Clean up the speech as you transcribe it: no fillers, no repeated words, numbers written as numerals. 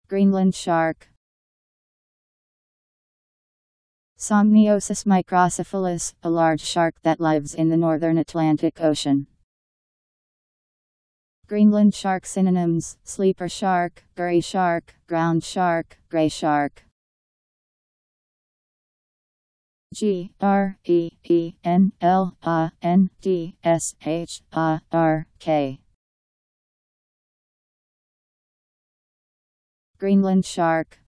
Greenland shark. Somniosus microcephalus, a large shark that lives in the northern Atlantic Ocean. Greenland shark synonyms: sleeper shark, gurry shark, ground shark, gray shark. Greenlandshark. Greenland shark.